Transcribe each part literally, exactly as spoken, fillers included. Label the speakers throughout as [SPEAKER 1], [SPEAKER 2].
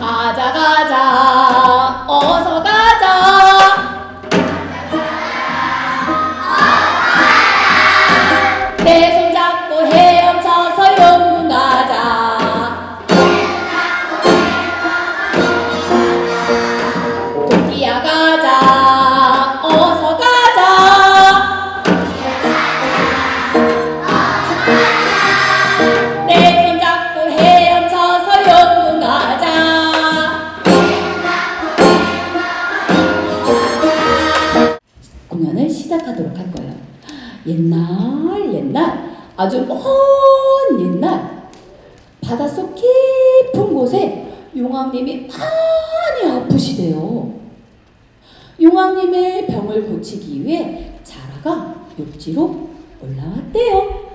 [SPEAKER 1] 가자 가자 어서 가자 내 손잡고 헤엄쳐서 용문 가자 토끼야 가자 어서 가자 내 손잡고 헤엄쳐서 용문 가자. 공연을 시작하도록 할 거예요. 옛날 옛날 아주 먼 옛날 바닷속 깊은 곳에 용왕님이 많이 아프시대요. 용왕님의 병을 고치기 위해 자라가 육지로 올라왔대요.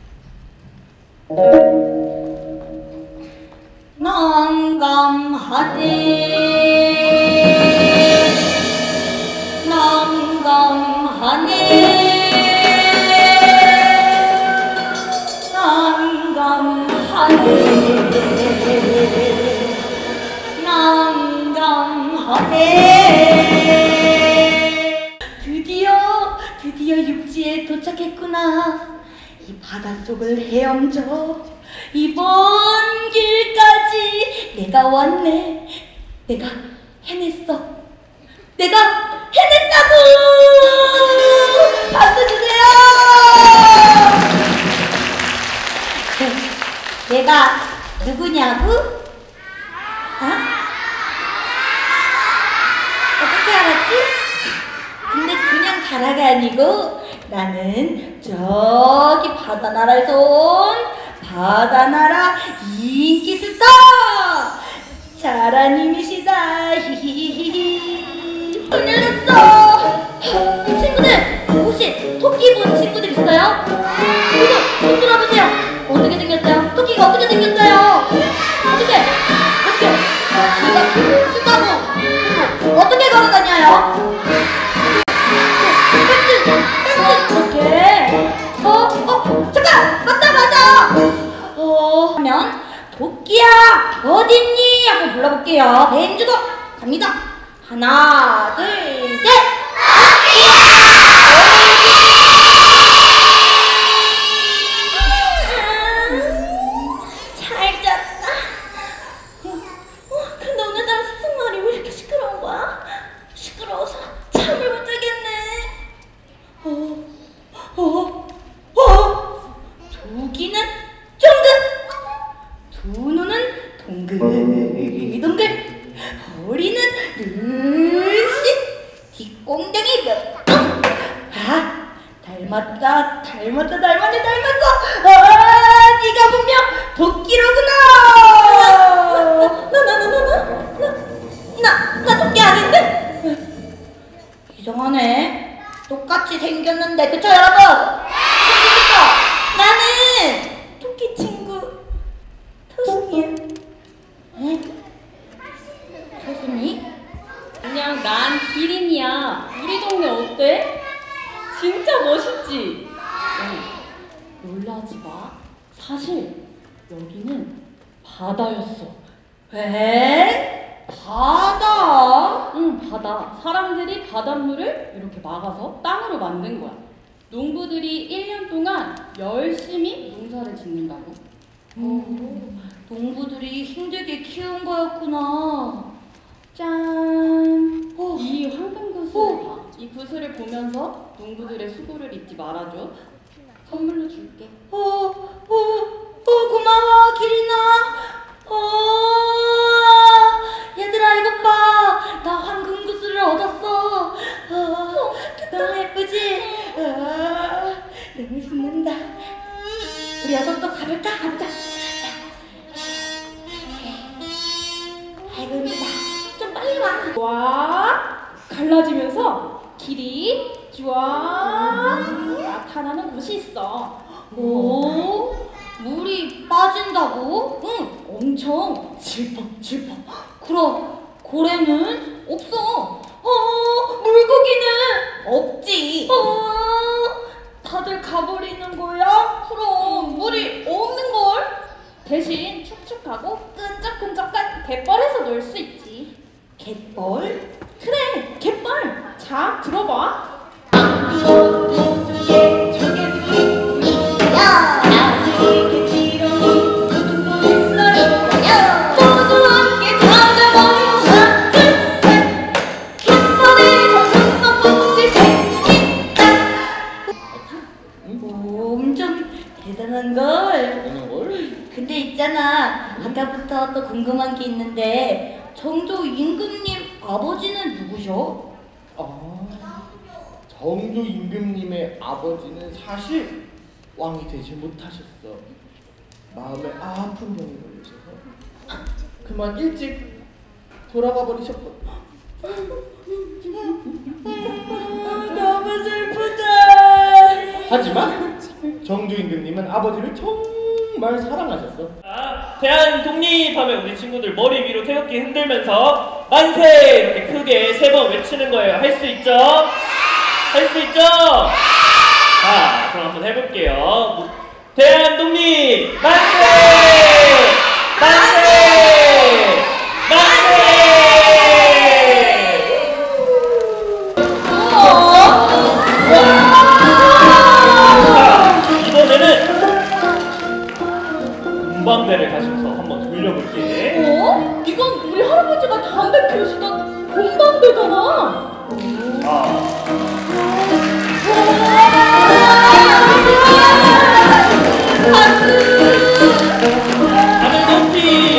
[SPEAKER 2] 난감하네 난감하네 난감하네 난감하네 드디어 드디어 육지에 도착했구나. 이 바닷속을 헤엄쳐 이 먼 길까지 내가 왔네. 내가 해냈어. 내가 해냈다고! 박수 주세요! 내가 누구냐고? 어? 어떻게 알았지? 근데 그냥 자라가 아니고 나는 저기 바다나라에서 온 바다나라 인기 스타 자라님이시다. 히히히히. 큰일 났어. 친구들 혹시 토끼 본 친구들 있어요? 이거 손 들어보세요. 어떻게 생겼어요? 토끼가 어떻게 생겼어요? 어떻게? 어떻게? 이가 길쭉하고 어떻게 걸어다녀요? 이렇게 어? 어? 잠깐! 맞다 맞아! 어... 하면 토끼야 어딨니? 한번 불러볼게요. 벤주도 갑니다. 하나 둘 셋! 토끼야! 잘 잤다. 어, 근데 오늘 난 스승말이 왜 이렇게 시끄러운 거야? 시끄러워서 잠을 못 자겠네. 어, 어, 어. 두 귀는 쫑긋, 두 눈은 동글동글, 허리는 늘씬, 뒷공댕이 몇 점. 아, 닮았다, 닮았다, 닮았네, 닮았어. 아, 네가 분명 토끼로구나. 나, 나, 나, 나, 나, 나, 나, 나 토끼 아닌데? 이상하네. 똑같이 생겼는데, 그쵸 여러분? 그쵸? 나는 토끼 친구 토순이야. 에? 토순이?
[SPEAKER 1] 그냥 난 기린이야. 우리 동네 어때? 진짜 멋있지? 어, 놀라지 마. 사실 여기는 바다였어.
[SPEAKER 2] 에? 바다?
[SPEAKER 1] 응, 바다. 사람들이 바닷물을 이렇게 막아서 땅으로 만든 거야. 농부들이 일 년 동안 열심히 농사를 짓는다고.
[SPEAKER 2] 오, 농부들이 힘들게 키운 거였구나. 짠!
[SPEAKER 1] 오, 이 황금 구슬을
[SPEAKER 2] 오.
[SPEAKER 1] 봐. 이 구슬을 보면서 농부들의 수고를 잊지 말아줘. 선물로 줄게.
[SPEAKER 2] 어, 어, 어, 고마워, 기린아. 어, 얘들아, 이것 봐. 나 황금 구슬을 얻었어. 어, 너무 예쁘지? 어, 너무 신난다. 우리 여섯 또 가볼까? 가보자. 아이고, 힘들다. 좀 빨리 와.
[SPEAKER 1] 와, 갈라지면서 길이 쫙 나타나는 곳이 있어.
[SPEAKER 2] 오, 물이 빠진다고?
[SPEAKER 1] 응, 엄청 질퍽질퍽.
[SPEAKER 2] 그럼 고래는 없어. 어, 물고기는 없지. 어, 다들 가버리는 거야? 그럼 물이 없는 걸?
[SPEAKER 1] 대신 축축하고 끈적끈적한 갯벌에서 놀 수 있지.
[SPEAKER 2] 갯벌?
[SPEAKER 1] 그래, 갯벌. 자, 들어봐.
[SPEAKER 2] 저게 저게 야 나중에 지렁이 누구 있어요 야 모두 함께 찾아보요 하나 둘셋 갯벌에서 숨바꼭질 재밌다 오 엄청 대단한걸
[SPEAKER 3] 되는 걸?
[SPEAKER 2] 근데 있잖아 아까부터 또 궁금한 게 있는데 정조 임금님 아버지는 누구셔?
[SPEAKER 3] 아, 정조 임금님의 아버지는 사실 왕이 되지 못하셨어. 마음에 아픈 병이 걸리셔서 그만 일찍 돌아가 버리셨거든.
[SPEAKER 2] 너무 슬프다.
[SPEAKER 3] 하지만 정조 임금님은 아버지를 정말 사랑하셨어.
[SPEAKER 4] 자, 대한 독립하면 우리 친구들 머리 위로 태극기 흔들면서 만세! 이렇게 크게 세 번 외치는 거예요. 할 수 있죠? 할 수 있죠? 자, 그럼 한번 해볼게요. 대한 독립 만세! 만세! 만세! 자, 이번에는 공방대를 가셔서 한번 돌려볼게.
[SPEAKER 1] 어? 이건 우리 할아버지가 담배 피우시던 공방대잖아.
[SPEAKER 4] 아. 하늘 높이.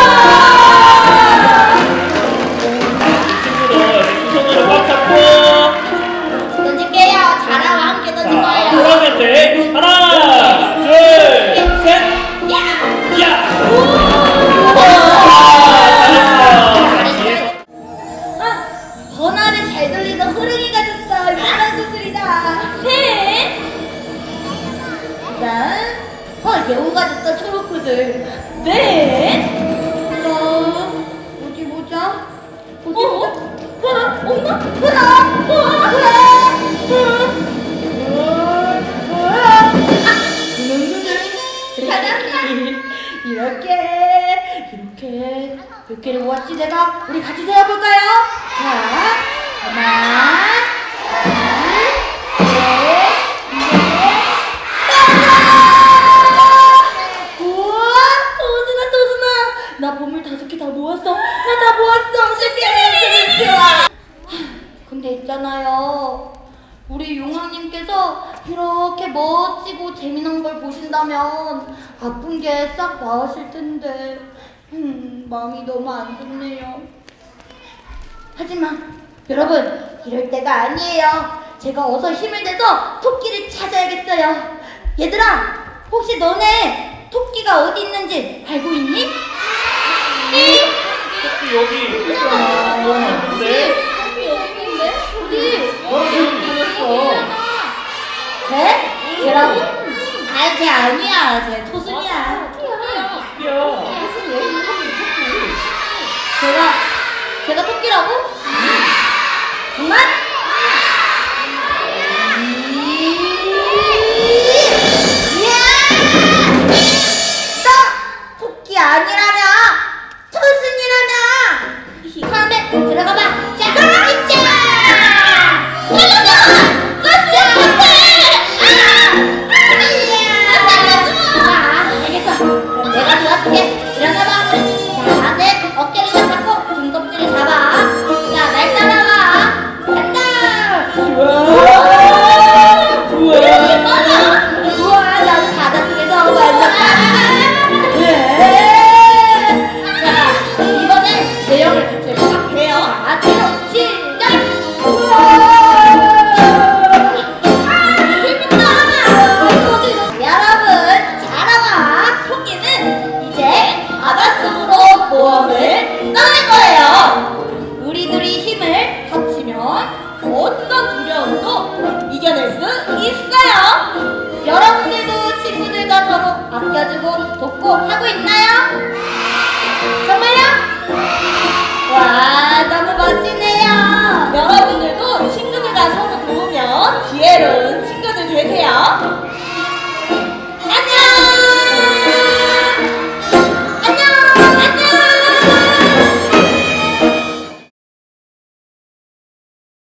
[SPEAKER 4] 친구들 두 손으로 꽉 잡고.
[SPEAKER 2] 던질게요. 자라와 함께 던질
[SPEAKER 4] 자,
[SPEAKER 2] 거예요.
[SPEAKER 4] 돌아갈 때 하나, 둘, 셋. 야!
[SPEAKER 2] 아, 번화를 잘 돌리던 호랭이가 줬어. 유명한 구슬이다. 셋. 그다음, 어, 여우가 줬던 초록 구슬. 넷. 그다음, 어디 보자. 어디 보자. 하나, 없나? 하나, 하나, 하나. 이렇게 이렇게 몇 개를 모았지 내가? 우리 같이 세어볼까요? 자, 하나, 둘, 셋, 넷, 다섯! 우와, 도순아, 도순아, 나 보물 다섯 개 다 모았어. 나 다 모았어. 신기해. 근데 있잖아요. 우리 용왕님께서 이렇게 멋지고 재미난 걸 보신다면 아픈 게 싹 나으실 텐데 음, 마음이 너무 안 좋네요. 하지만 여러분, 이럴 때가 아니에요. 제가 어서 힘을 내서 토끼를 찾아야겠어요. 얘들아, 혹시 너네 토끼가 어디 있는지 알고 있니?
[SPEAKER 4] 토끼 여기 있는데.
[SPEAKER 1] 여기 여기 있는데?
[SPEAKER 2] 어디?
[SPEAKER 3] 너는 잘했어.
[SPEAKER 2] 쟤? 쟤라고? 아, 쟤 아니야. 쟤 토순이야.
[SPEAKER 4] 토끼야.
[SPEAKER 2] 제가 제가 토끼라고? 정말? 이야! 너 토끼 아니라냐? 토순이라냐? 다음에 들어가봐.